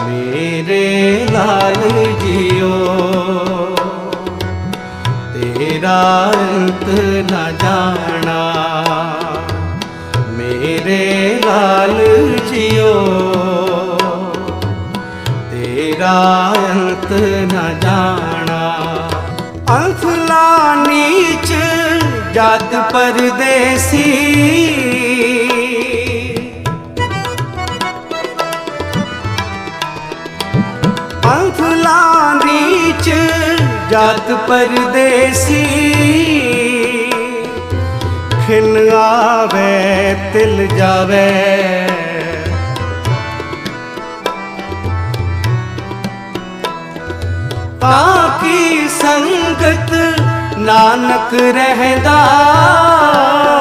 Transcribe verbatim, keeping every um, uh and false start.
मेरे लाल जियो तेरा अंत न जाना। मेरे लाल जियो तेरा अंत न जाना। अल्फला नीच जात परदेसी अल्फला नीच जात परदेसी खिन आवे तिल जावे। ताकी संगत नानक रहदा